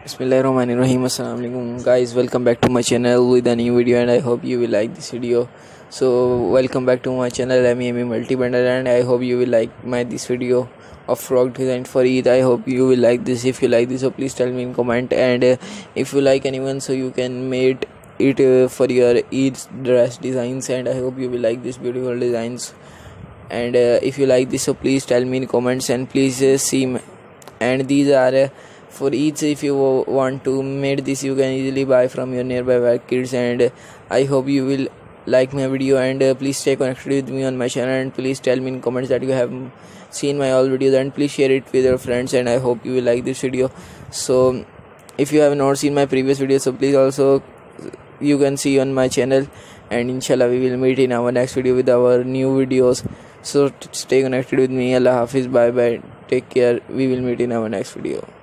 Bismillahirrahmanirrahim. Assalamu alaikum guys, welcome back to my channel with a new video and I hope you will like this video. So welcome back to my channel MEME Multibundle and I hope you will like this video of frog design for Eid. I hope you will like this. If you like this, so please tell me in comment, and if you like anyone, so you can make it for your Eid dress designs, and I hope you will like these beautiful designs. And if you like this, so please tell me in comments, and please and these are for each. If you want to make this, you can easily buy from your nearby markets, and I hope you will like my video, and please stay connected with me on my channel, and please tell me in comments that you have seen my all videos, and please share it with your friends, and I hope you will like this video. So if you have not seen my previous videos, so please also you can see on my channel, and inshallah we will meet in our next video with our new videos. So stay connected with me. Allah Hafiz, bye bye, take care, we will meet in our next video.